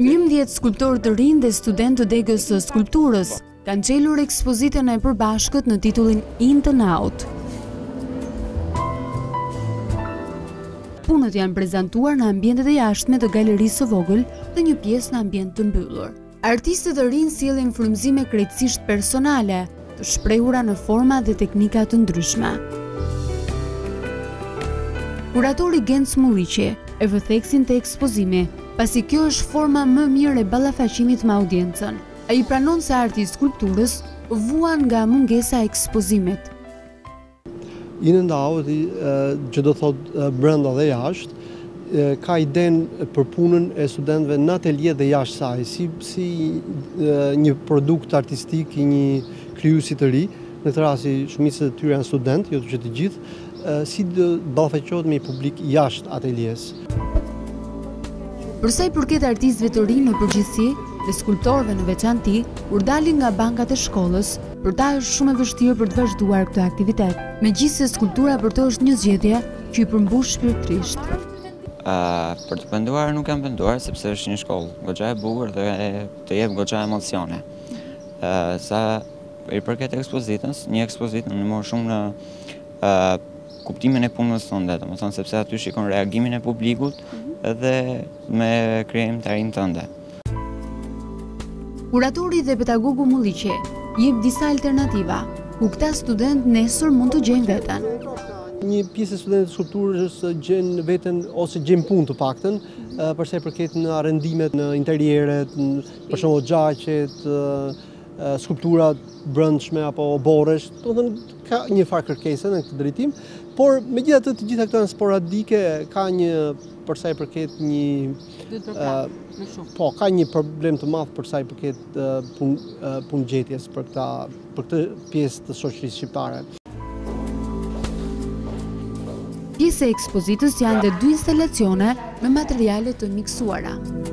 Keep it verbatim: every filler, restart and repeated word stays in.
njëmbëdhjetë skulptorë të rinj dhe studentë të degës së skulpturës kanë çelur ekspozitën e përbashkët në titullin In and Out. Punët janë prezantuar në ambientet e jashtme të galerisë së vogël dhe një pjesë në ambient të mbyllur. Artistët e rinj sjellin frymëzime krejtësisht personale, të shprehura në forma dhe teknika të ndryshme. Kuratori Genc Mulliqi e vë theksin te ekspozimi, pasi kjo është forma më mirë e ballafaqimit me audiencën. Ai pranon se arti i skulpturës vuan nga mungesa e ekspozimit. In and Out, që do thot brenda dhe jashtë, ka idenë për punën e studentëve në atelje dhe jashtë saj, si, si një produkt artistik i një krijuesi të ri, në këtë rast shumica e tyre janë studentë, jo që të gjithë, si të ballafaqohet me publik jashtë ateljes. Për sa i përket artistëve të rinj në përgjithësi dhe skulptorëve në veçantë, kur dalin nga bankat e shkollës, për ta është shumë e vështirë për të vazhduar këtë aktivitet. Megjithëse skulptura për të është një zgjedhje që i përmbush shpirtërisht. Uh, për të penduar nuk kam penduar sepse është një shkollë goxha e bukur dhe të jep goxha emocione. Uh, sa i përket ekspozitës, një ekspozitë në më shumë në uh, kuptimin e punës tënde, domethënë sepse aty shikon reagimin e publikut dhe me krijimin të rinj tënde. Kuratori dhe pedagogu Mulliqi jep disa alternativa, ku këta student nesër mund të gjejnë veten. Një pjesë e studentëve të skulpturës gjen veten ose gjen punë të paktën, për sa i përket në rendimet në interieret, për shembull xhaqet, skulptura brendshme apo oborresh, domethënë ka një farë kërkese në këtë drejtim, por megjithatë të gjitha këto janë sporadike, ka një për sa i përket një uh, po ka një problem të madh për sa i përket uh, pun, uh, punëgjetjes për këta për këtë pjesë të shoqërisë shqiptare. Pjesë e ekspozitës janë dhe dy instalacione me materiale të miksuara.